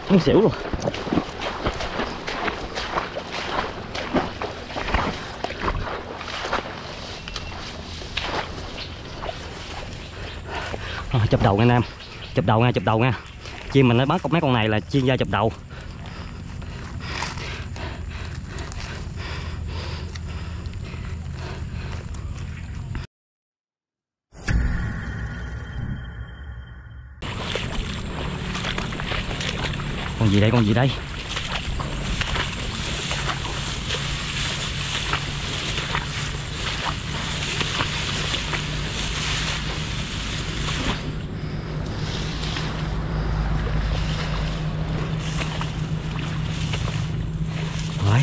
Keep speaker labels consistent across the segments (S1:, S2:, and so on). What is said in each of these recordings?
S1: muốn xỉu luôn. Chụp đầu nha anh em, chụp đầu nha, chụp đầu nha. Chim mình nó bắt mấy con này là chuyên gia chụp đầu. Con gì đây, con gì đây? Rồi.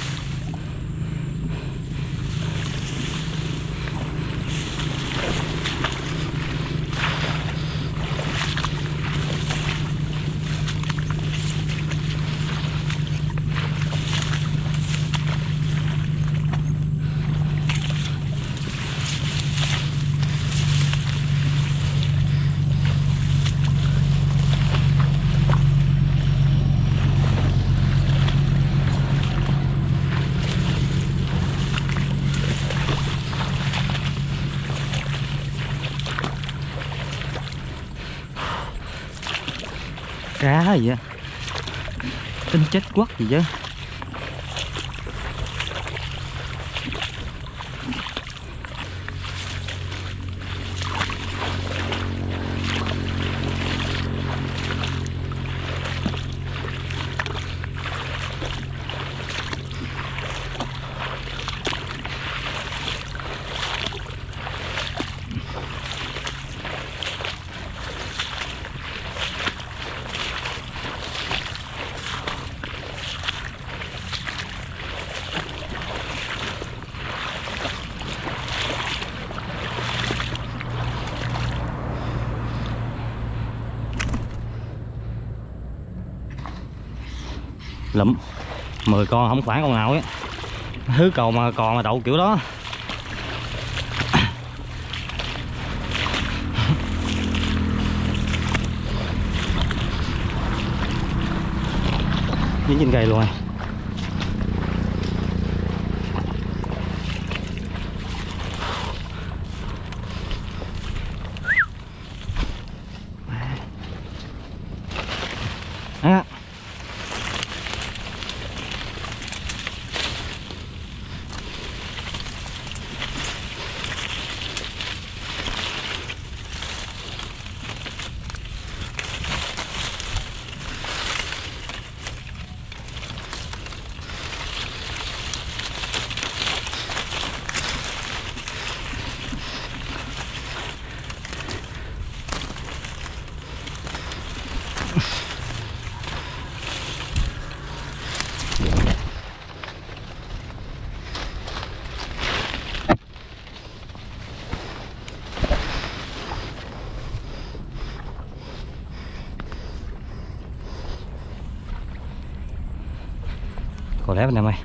S1: Cá gì á, tính chết quất gì chứ. Lụm 10 con không khoảng con nào ấy. Thứ còn mà đậu kiểu đó. Dính trên cây luôn à. Còn lép anh em ơi.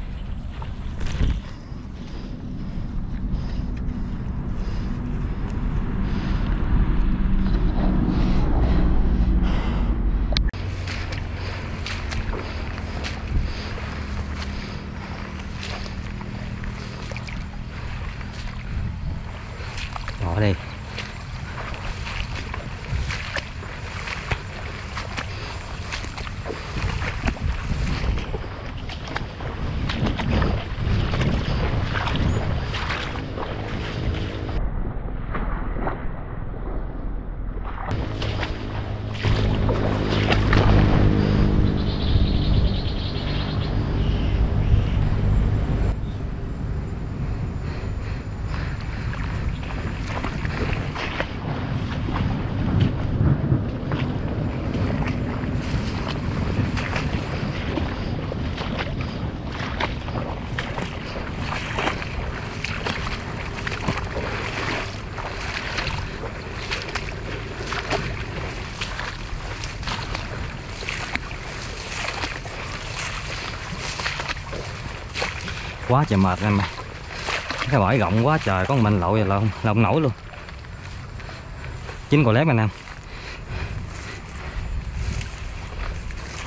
S1: Bỏ đi. Quá trời mệt em ơi. Cái bãi rộng quá trời, có mình lội là không nổi luôn. 9 con lép anh em.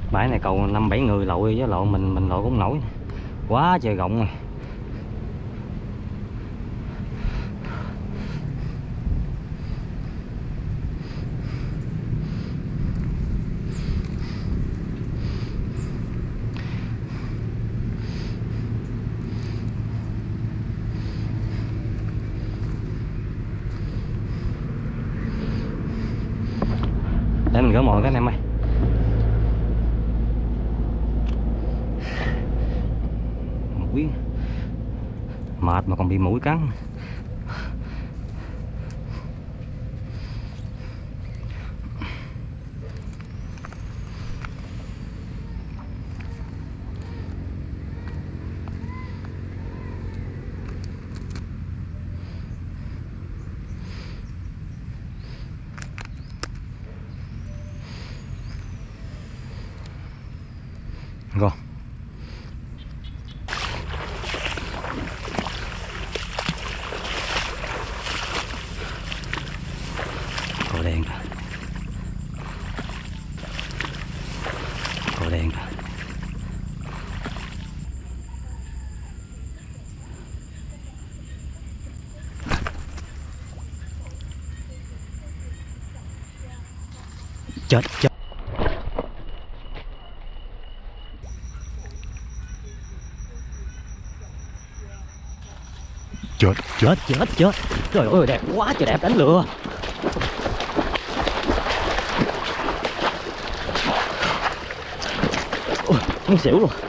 S1: Bãi này cầu 5-7 người lội với lội mình lội cũng không nổi. Quá trời rộng rồi. Để mình gỡ mồi cái anh em ơi. Mũi mệt mà còn bị mũi cắn. Rồi. Cò đen rồi. Cò đen rồi. Chết chết. Chết. Trời ơi đẹp quá trời, đẹp đánh lừa. Ôi, muốn xỉu luôn.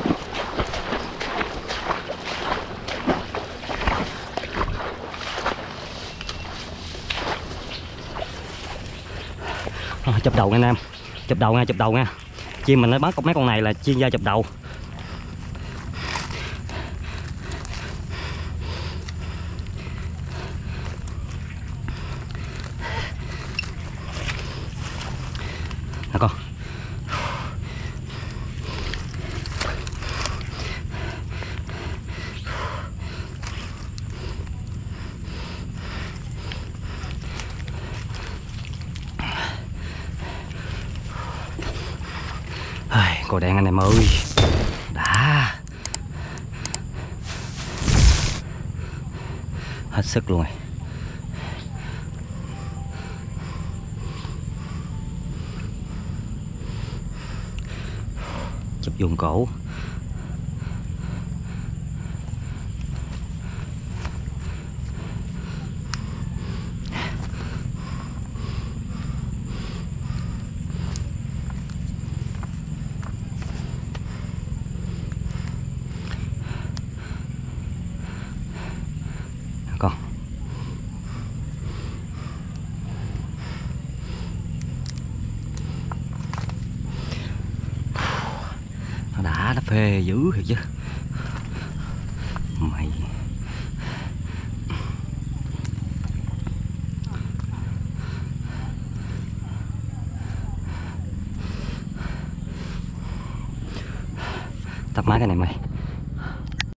S1: Chụp đầu nha anh em. Chụp đầu nha. Chim mình nó bắt mấy con này là chuyên gia chụp đầu. Nè con. Cò đen anh em ơi. Đã. Hết sức luôn rồi. Chụp vùng cổ. Con. Nó phê dữ thiệt chứ mày. Tắt máy cái này mày.